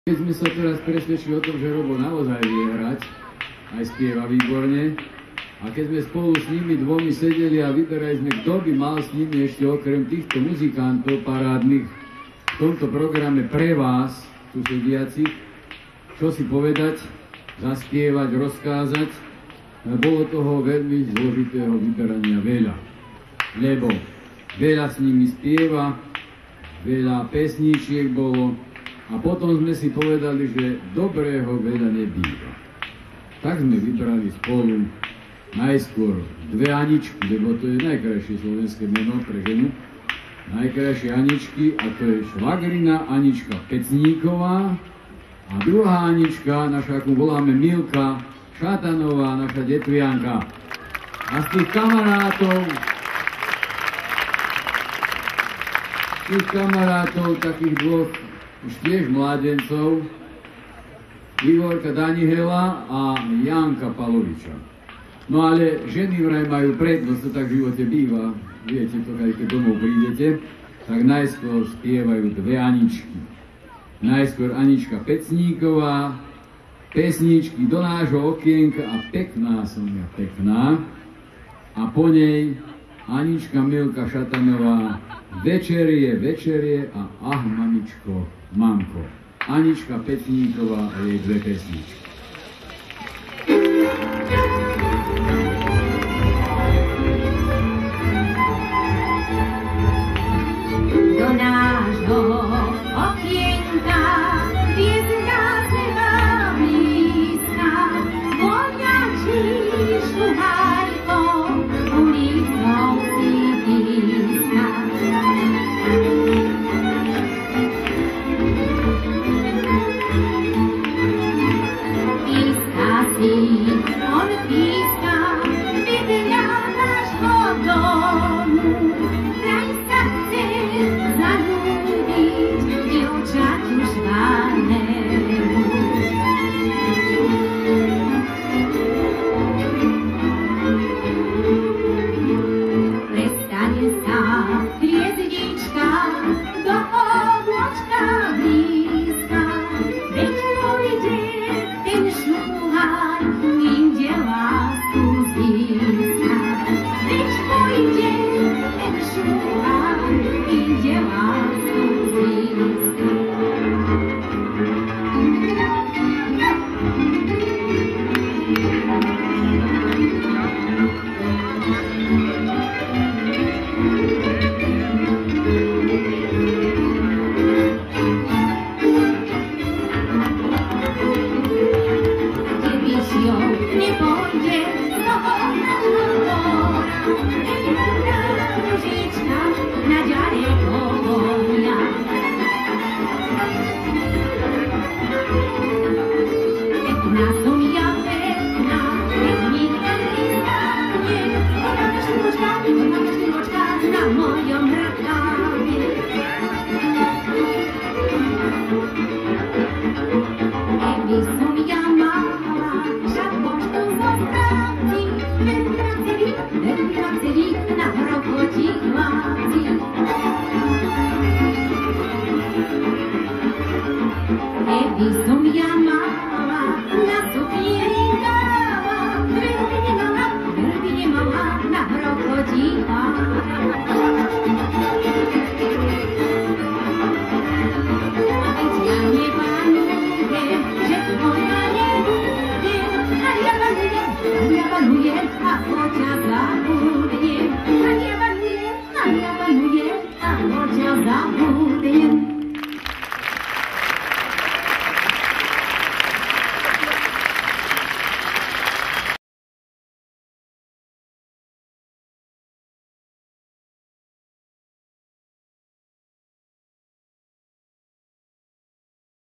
Keď sme sa teraz presvedčili o tom, že Robo naozaj vie hrať, aj spieva výborne, a keď sme spolu s nimi dvomi sedeli a vyberali sme, kto by mal s nimi ešte okrem týchto muzikantov parádnych v tomto programe pre vás, tu sediaci, čo si povedať, zaspievať, rozkázať, bolo toho veľmi zložitého vyberania veľa. Lebo veľa s nimi spieva, veľa pesníčiek bolo a potom sme si povedali, že dobrého veľa nebýva. Tak sme vybrali spolu najskôr dve Aničky, lebo to je najkrajšie slovenské meno pre ženu. Najkrajšie Aničky, a to je švagrina Anicka Pecníková a druhá Anička, naša, ako voláme, Milka Šatanová, naša detvianka. A z tých kamarátov, takých dvoch už tiež mládencov, Igorka Danihela a Janka Paloviča. No ale ženy vraj majú prednosť, to tak v živote býva, viete to, keď domov prídete, tak najskôr spievajú dve Aničky. Najskôr Anicka Pecníková, pesničky do nášho okienka a pekná som ja pekná. A po nej Anička Milka Šatanová, večerie a ach mamičko, mamko. Anicka Pecníková a jej dve pesničky. Do nášho okienka hviezda zleva blízka, voňačí šuhajkou ulicou si píska. Píska si, on píska, vedľa nášho domu, vraj sa chce zanúdiť dievčaťu švánému. Prestane sa hviezdička do obločka blízka, veď pôjde ten šuhaj, inde lásku získa. Veď pôjde ten šuhaj, inde lásku získa. Ja